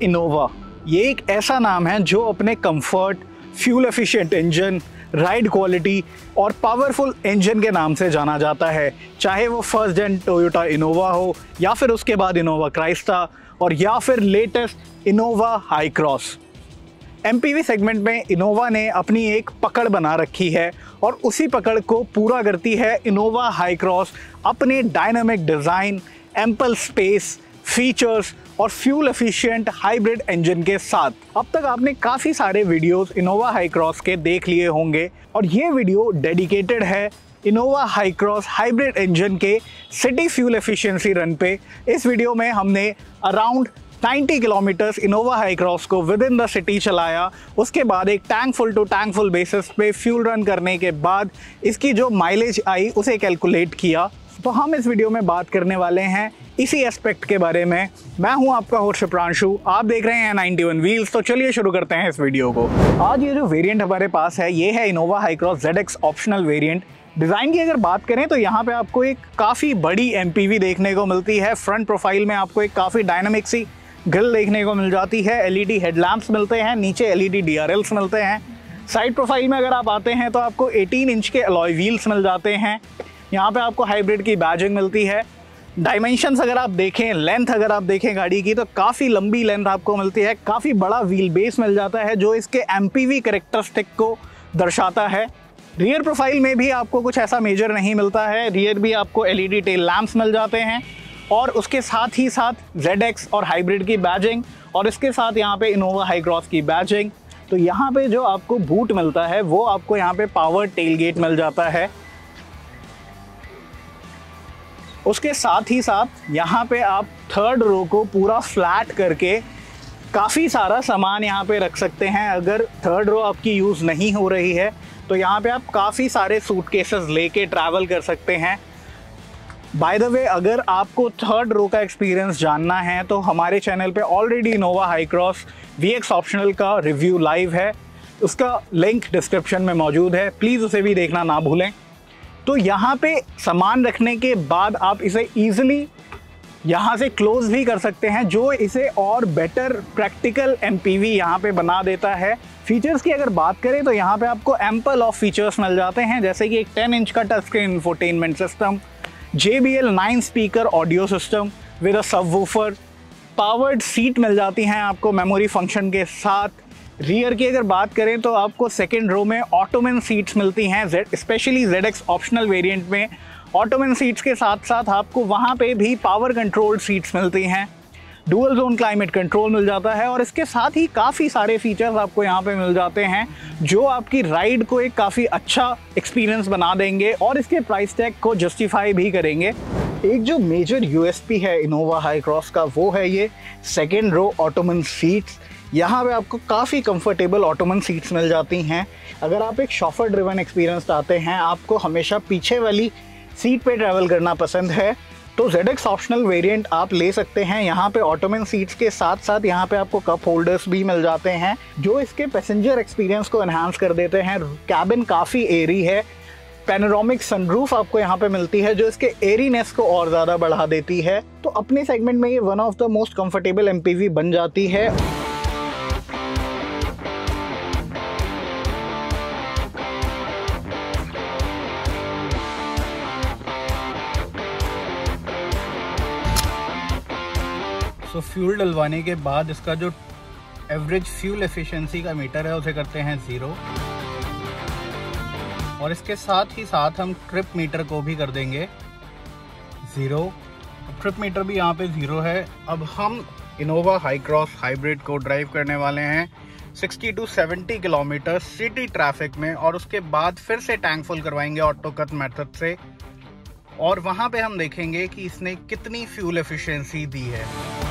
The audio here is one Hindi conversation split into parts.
इनोवा ये एक ऐसा नाम है जो अपने comfort, fuel efficient engine, ride quality और पावरफुल इंजन के नाम से जाना जाता है। चाहे वो फर्स्ट जेन टोयोटा इनोवा हो या फिर उसके बाद इनोवा क्राइस्टा और या फिर latest Innova Hycross. MPV segment में इनोवा ने अपनी एक पकड़ बना रखी है और उसी पकड़ को पूरा करती है इनोवा हाई क्रॉस अपने dynamic design, ample space, features और फ्यूल एफिशिएंट हाइब्रिड इंजन के साथ। अब तक आपने काफ़ी सारे वीडियोस इनोवा हाई क्रॉस के देख लिए होंगे और ये वीडियो डेडिकेटेड है Innova Hycross hybrid engine के सिटी फ्यूल एफिशिएंसी रन पे। इस वीडियो में हमने around 90 kilometres Innova Hycross को विद इन द सिटी चलाया। उसके बाद एक tank full to tank full basis पे फ्यूल रन करने के बाद इसकी जो माइलेज आई उसे कैलकुलेट किया। तो हम इस वीडियो में बात करने वाले हैं इसी एस्पेक्ट के बारे में। मैं हूं आपका होस्ट शुभ्रांशु, आप देख रहे हैं 91 व्हील्स। तो चलिए शुरू करते हैं इस वीडियो को। आज ये जो वेरिएंट हमारे पास है ये है Innova Hycross ZX optional variant. Design की अगर बात करें तो यहाँ पे आपको एक काफ़ी बड़ी MPV देखने को मिलती है। फ्रंट प्रोफाइल में आपको एक काफ़ी डायनामिक सी ग्रिल देखने को मिल जाती है। LED हेडलैम्प्स मिलते हैं, नीचे LED DRLs मिलते हैं। साइड प्रोफाइल में अगर आप आते हैं तो आपको 18 इंच के अलॉय व्हील्स मिल जाते हैं। यहाँ पे आपको हाइब्रिड की बैजिंग मिलती है। डायमेंशंस अगर आप देखें, लेंथ अगर आप देखें गाड़ी की तो काफ़ी लंबी लेंथ आपको मिलती है। काफ़ी बड़ा व्हील बेस मिल जाता है जो इसके MPV कैरेक्टरिस्टिक को दर्शाता है। रियर प्रोफाइल में भी आपको कुछ ऐसा मेजर नहीं मिलता है। रियर भी आपको LED टेल लैंप्स मिल जाते हैं और उसके साथ ही साथ ZX और हाइब्रिड की बैजिंग और इसके साथ यहाँ पे इनोवा हाई क्रॉस की बैजिंग। तो यहाँ पे जो आपको बूट मिलता है वो आपको यहाँ पे पावर टेलगेट मिल जाता है। उसके साथ ही साथ यहाँ पे आप थर्ड रो को पूरा फ्लैट करके काफ़ी सारा सामान यहाँ पे रख सकते हैं। अगर थर्ड रो आपकी यूज़ नहीं हो रही है तो यहाँ पे आप काफ़ी सारे सूटकेसेस लेके ट्रैवल कर सकते हैं। बाय द वे, अगर आपको थर्ड रो का एक्सपीरियंस जानना है तो हमारे चैनल पे already Innova Hycross VX optional का रिव्यू लाइव है, उसका लिंक डिस्क्रिप्शन में मौजूद है, प्लीज़ उसे भी देखना ना भूलें। तो यहाँ पे सामान रखने के बाद आप इसे ईजिली यहाँ से क्लोज भी कर सकते हैं जो इसे और बेटर प्रैक्टिकल MPV यहाँ पे बना देता है। फीचर्स की अगर बात करें तो यहाँ पे आपको एम्पल ऑफ फीचर्स मिल जाते हैं, जैसे कि एक 10 इंच का touch screen infotainment system, JBL 9 speaker audio system with a subwoofer, powered seat मिल जाती हैं आपको मेमोरी फंक्शन के साथ। रियर की अगर बात करें तो आपको सेकेंड रो में ऑटोमन सीट्स मिलती हैं। स्पेशली ZX ऑप्शनल वेरिएंट में ऑटोमन सीट्स के साथ साथ आपको वहाँ पे भी पावर कंट्रोल्ड सीट्स मिलती हैं। डुअल जोन क्लाइमेट कंट्रोल मिल जाता है और इसके साथ ही काफ़ी सारे फीचर्स आपको यहाँ पे मिल जाते हैं जो आपकी राइड को एक काफ़ी अच्छा एक्सपीरियंस बना देंगे और इसके प्राइस टैग को जस्टिफाई भी करेंगे। एक जो मेजर USP है इनोवा हाई क्रॉस का वो है ये सेकेंड रो ऑटोमन सीट्स। यहाँ पे आपको काफ़ी कंफर्टेबल ऑटोमन सीट्स मिल जाती हैं। अगर आप एक शॉफर ड्रिवन एक्सपीरियंस चाहते हैं, आपको हमेशा पीछे वाली सीट पे ट्रैवल करना पसंद है, तो ZX ऑप्शनल वेरिएंट आप ले सकते हैं। यहाँ पे ऑटोमन सीट्स के साथ साथ यहाँ पे आपको कप होल्डर्स भी मिल जाते हैं जो इसके पैसेंजर एक्सपीरियंस को एनहांस कर देते हैं। कैबिन काफ़ी एयरी है। पैनोरामिक सनरूफ आपको यहाँ पे मिलती है जो इसके एयरीनेस को और ज़्यादा बढ़ा देती है। तो अपने सेगमेंट में ये one of the most comfortable MPV बन जाती है। तो फ्यूल डलवाने के बाद इसका जो एवरेज फ्यूल एफिशिएंसी का मीटर है उसे करते हैं 0 और इसके साथ ही साथ हम ट्रिप मीटर को भी कर देंगे 0। ट्रिप मीटर भी यहाँ पे 0 है। अब हम इनोवा हाई क्रॉस हाइब्रिड को ड्राइव करने वाले हैं 60 to 70 किलोमीटर सिटी ट्रैफिक में और उसके बाद फिर से टैंक फुल करवाएंगे ऑटो कट मेथड से और वहाँ पे हम देखेंगे कि इसने कितनी फ्यूल एफिशिएंसी दी है।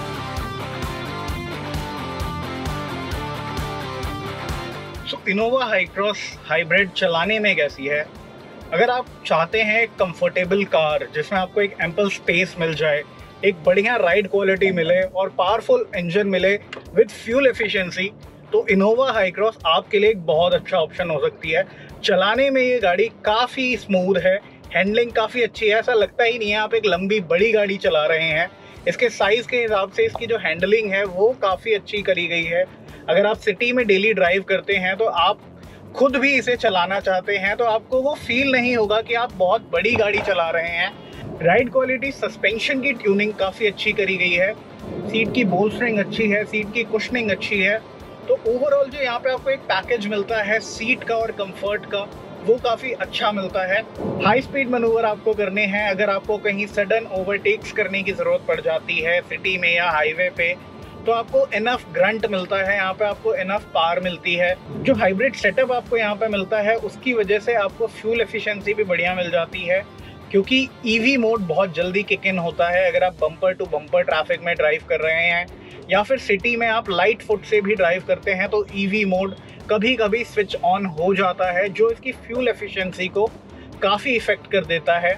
इनोवा हाई क्रॉस हाइब्रिड चलाने में कैसी है? अगर आप चाहते हैं एक कंफर्टेबल कार जिसमें आपको एक एम्पल स्पेस मिल जाए, एक बढ़िया राइड क्वालिटी मिले और पावरफुल इंजन मिले विद फ्यूल एफिशिएंसी, तो इनोवा हाई क्रॉस आपके लिए एक बहुत अच्छा ऑप्शन हो सकती है। चलाने में ये गाड़ी काफ़ी स्मूथ है, हैंडलिंग काफ़ी अच्छी है, ऐसा लगता ही नहीं है आप एक लंबी बड़ी गाड़ी चला रहे हैं। इसके साइज़ के हिसाब से इसकी जो हैंडलिंग है वो काफ़ी अच्छी करी गई है। अगर आप सिटी में डेली ड्राइव करते हैं तो आप खुद भी इसे चलाना चाहते हैं तो आपको वो फील नहीं होगा कि आप बहुत बड़ी गाड़ी चला रहे हैं। राइड क्वालिटी, सस्पेंशन की ट्यूनिंग काफ़ी अच्छी करी गई है, सीट की बोल्स्टरिंग अच्छी है, सीट की कुशनिंग अच्छी है। तो ओवरऑल जो यहाँ पे आपको एक पैकेज मिलता है सीट का और कंफर्ट का, वो काफ़ी अच्छा मिलता है। हाई स्पीड मैनूवर आपको करने हैं, अगर आपको कहीं सडन ओवरटेक्स करने की ज़रूरत पड़ जाती है सिटी में या हाईवे पे, तो आपको इनफ ग्रंट मिलता है, यहाँ पे आपको इनफ पावर मिलती है। जो हाइब्रिड सेटअप आपको यहाँ पे मिलता है उसकी वजह से आपको फ्यूल एफिशिएंसी भी बढ़िया मिल जाती है, क्योंकि ईवी मोड बहुत जल्दी किक इन होता है। अगर आप बम्पर टू बम्पर ट्रैफिक में ड्राइव कर रहे हैं या फिर सिटी में आप लाइट फुट से भी ड्राइव करते हैं तो ईवी मोड कभी कभी स्विच ऑन हो जाता है, जो इसकी फ्यूल एफिशिएंसी को काफ़ी इफेक्ट कर देता है।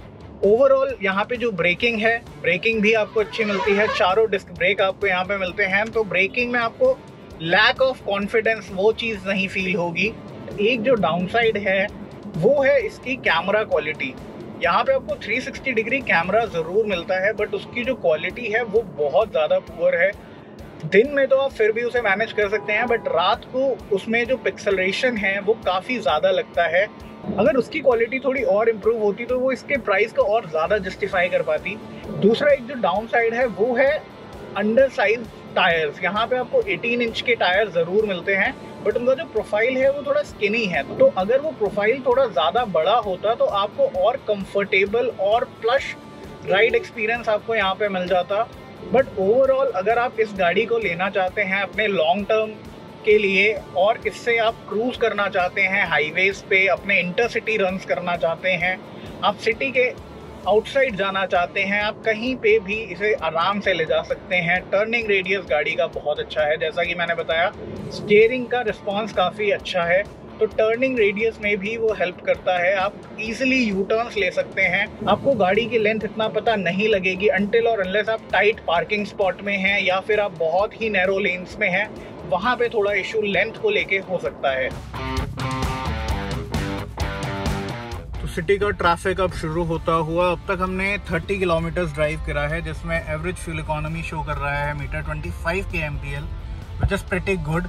ओवरऑल यहाँ पे जो ब्रेकिंग है, ब्रेकिंग भी आपको अच्छी मिलती है। चारों डिस्क ब्रेक आपको यहाँ पे मिलते हैं, तो ब्रेकिंग में आपको लैक ऑफ कॉन्फिडेंस वो चीज़ नहीं फील होगी। एक जो डाउनसाइड है वो है इसकी कैमरा क्वालिटी। यहाँ पे आपको 360 डिग्री कैमरा ज़रूर मिलता है, बट उसकी जो क्वालिटी है वो बहुत ज़्यादा पुअर है। दिन में तो आप फिर भी उसे मैनेज कर सकते हैं, बट रात को उसमें जो पिक्सेलेशन है वो काफ़ी ज़्यादा लगता है। अगर उसकी क्वालिटी थोड़ी और इम्प्रूव होती तो वो इसके प्राइस को और ज़्यादा जस्टिफाई कर पाती। दूसरा एक जो डाउन साइड है वो है अंडर साइज टायर्स। यहाँ पे आपको 18 इंच के टायर ज़रूर मिलते हैं, बट उनका जो प्रोफाइल है वो थोड़ा स्किनी है। तो अगर वो प्रोफाइल थोड़ा ज़्यादा बड़ा होता तो आपको और कंफर्टेबल और प्लस राइड एक्सपीरियंस आपको यहाँ पे मिल जाता। बट ओवरऑल अगर आप इस गाड़ी को लेना चाहते हैं अपने लॉन्ग टर्म के लिए और इससे आप क्रूज करना चाहते हैं हाईवेज पे, अपने इंटरसिटी रन्स करना चाहते हैं, आप सिटी के आउटसाइड जाना चाहते हैं, आप कहीं पे भी इसे आराम से ले जा सकते हैं। टर्निंग रेडियस गाड़ी का बहुत अच्छा है, जैसा कि मैंने बताया स्टीयरिंग का रिस्पांस काफ़ी अच्छा है, तो टर्निंग रेडियस में भी वो हेल्प करता है। आप इजीली यू टर्न्स ले सकते हैं, आपको गाड़ी की लेंथ इतना पता नहीं लगेगी अनटिल और अनलेस आप टाइट पार्किंग स्पॉट में हैं या फिर आप बहुत ही नैरो लेन्स में हैं, वहाँ पे थोड़ा इशू लेंथ को लेके हो सकता है। तो सिटी का ट्रैफिक अब शुरू होता हुआ, अब तक हमने 30 किलोमीटर ड्राइव करा है, जिसमें एवरेज फ्यूल इकोनॉमी शो कर रहा है meter 25 kmpl, which is pretty good.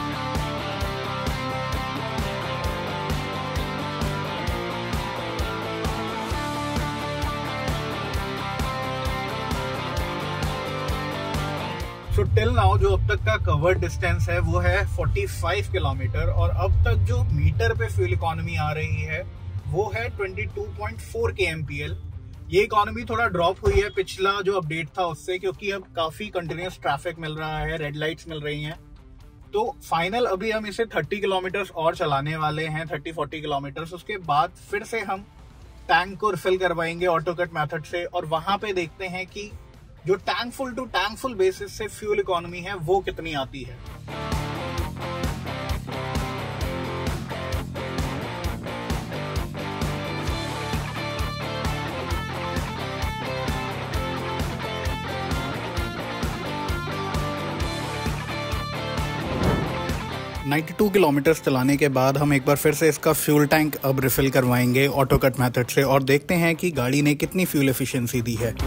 So till now जो अब तक का कवर्ड डिस्टेंस है वो है 45 किलोमीटर, और अब तक जो मीटर पे फ्यूल इकोनॉमी आ रही है वो है 22.4 kmpl। ये इकोनॉमी थोड़ा ड्रॉप हुई है पिछला जो अपडेट था उससे, क्योंकि अब काफी कंटिन्यूस ट्रैफिक मिल रहा है, रेड लाइट्स मिल रही हैं। तो फाइनल अभी हम इसे 30 किलोमीटर और चलाने वाले हैं, 30-40 किलोमीटर। उसके बाद फिर से हम टैंक को रिफिल करवाएंगे ऑटो कट मेथड से, और वहां पे देखते हैं कि जो tank full to tank full basis से फ्यूल इकोनॉमी है वो कितनी आती है। $92 किलोमीटर चलाने के बाद हम एक बार फिर से इसका फ्यूल टैंक अब रिफिल करवाएंगे ऑटो कट मेथड से, और देखते हैं कि गाड़ी ने कितनी फ्यूल एफिशिएंसी दी है।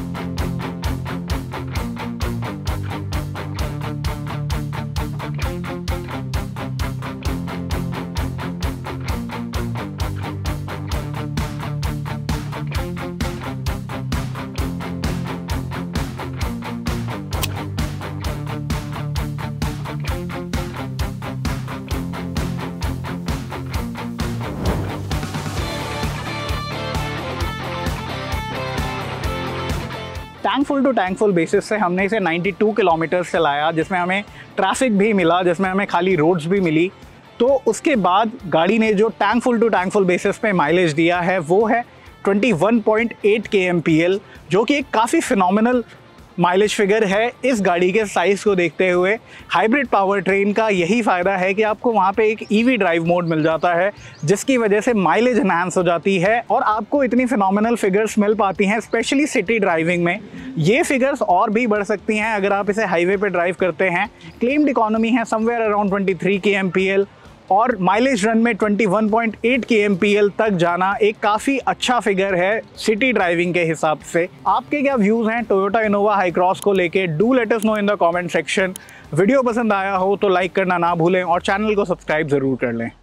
Tank full to tank full basis से हमने इसे 92 किलोमीटर चलाया, जिसमें हमें ट्रैफिक भी मिला, जिसमें हमें खाली रोड्स भी मिली। तो उसके बाद गाड़ी ने जो tank full to tank full basis पे माइलेज दिया है वो है 21.8 kmpl, जो कि एक काफ़ी फिनोमिनल माइलेज फिगर है इस गाड़ी के साइज़ को देखते हुए। हाइब्रिड पावर ट्रेन का यही फ़ायदा है कि आपको वहाँ पे एक ईवी ड्राइव मोड मिल जाता है, जिसकी वजह से माइलेज एनहांस हो जाती है और आपको इतनी फिनोमिनल फिगर्स मिल पाती हैं, स्पेशली सिटी ड्राइविंग में। ये फिगर्स और भी बढ़ सकती हैं अगर आप इसे हाईवे पे ड्राइव करते हैं। क्लेम्ड इकोनॉमी है समवेयर अराउंड 23 kmpl। और माइलेज रन में 21.8 kmpl तक जाना एक काफ़ी अच्छा फिगर है सिटी ड्राइविंग के हिसाब से। आपके क्या व्यूज़ हैं टोयोटा इनोवा हाई क्रॉस को लेके? Do let us know in the comment section. Video पसंद आया हो तो लाइक करना ना भूलें और चैनल को सब्सक्राइब ज़रूर कर लें।